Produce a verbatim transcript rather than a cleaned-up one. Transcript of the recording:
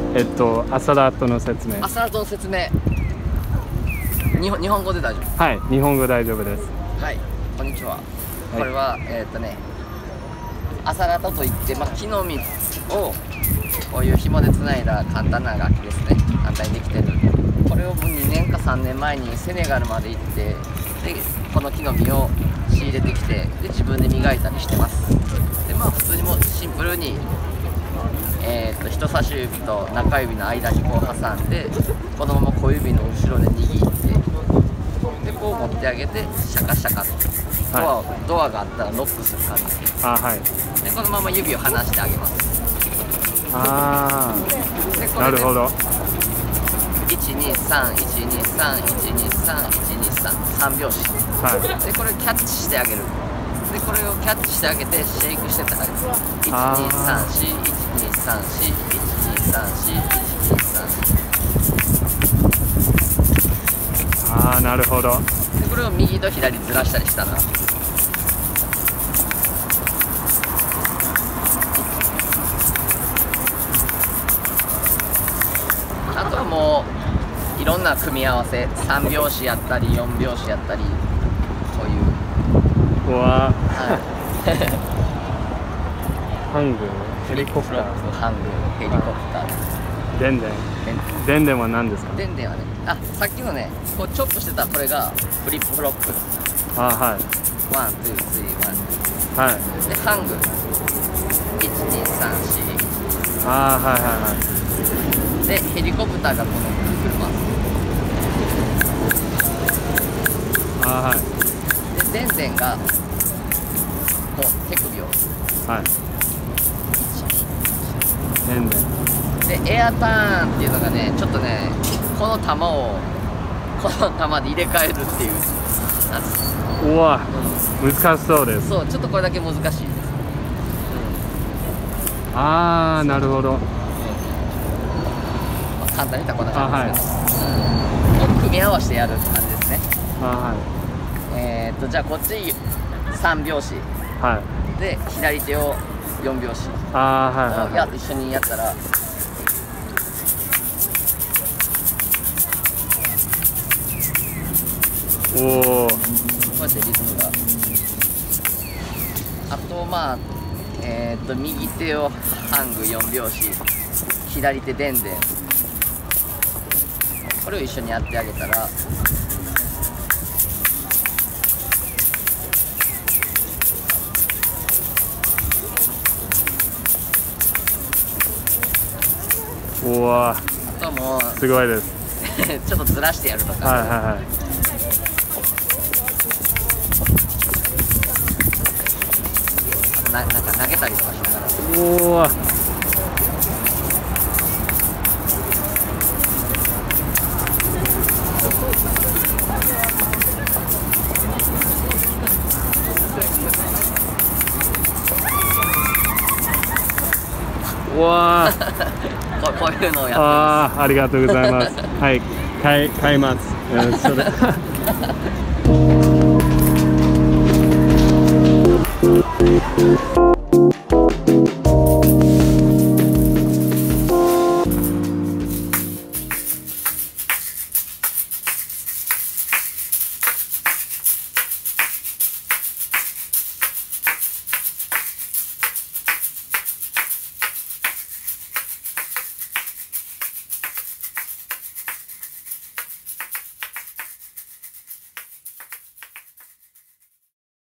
えっとアサラートの説明。 アサラートの説明。日本日本語で大丈夫。 はい、日本語大丈夫です。 はい、こんにちは。これは、はい、えっとね、アサラートといって、まあ、木の実をこういう紐でつないだ簡単な楽器ですね。簡単にできてる。これをにねんかさんねんまえにセネガルまで行って、でこの木の実を仕入れてきて、で自分で磨いたりしてます。でまあ普通にもシンプルに、えー、と人差し指と中指の間にこう挟んで、このまま小指の後ろで握って、でこう持ってあげてシャカシャカとドアを、はい、ドアがあったらノックする感じ。 あ、はい。 でこのまま指を離してあげます。 ああ、なるほど。 いちにさんいちにさんいちにさんいちにさん さん拍子、はい、でこれをキャッチしてあげる。でこれをキャッチしてあげてシェイクしてってあげる。いちにさんしいちにさんしいちにさんしいちにさんしい。 ああ、なるほど。 でこれを右と左ずらしたりしたら、あとはもういろんな組み合わせ、さん拍子やったりよん拍子やったり、こういう。 うわー、 はい、 ハング、ヘリコプター、 ハング、ヘリコプター、 デンデン、デンデンは何ですか？ デンデンはね、あ、さっきのね、こうチョップしてたこれがフリップフロップ。 あ、はい。 ワン、ツー、スリー、ワン、ツー。 はい。 で、ハング、いち、に、さん、し。 ああ、はいはいはい。 で、ヘリコプターがこの車。 ああ、はい。 で、デンデンがこう手首を。 はい。デンデン。 で、エアターンっていうのがね、ちょっとね、この球をこの球で入れ替えるっていう。 うわ、うん、難しそうです。 そう、ちょっとこれだけ難しいです。 うん、ああ、なるほど。 まあ、簡単に言ったらこんな感じですけど、はい、うん、組み合わせてやるって感じですね。 あ、はい。 えー、っとじゃあこっちさん拍子、 はい、 で左手をよん拍子、 あ、はいはい、はい、 や一緒にやったら、 おお、こうやってリズムが。あとまあえー、っと右手をハングよん拍子、左手デンデン、これを一緒にやってあげたら、 うわ、 あとはもうすごいですちょっとずらしてやるとか、 はいはいはい、 な, なんか投げたりとかしながら、 おお、うわこ, こういうのをやってます。 ああ、ありがとうございますはい、買い買います、うん、それ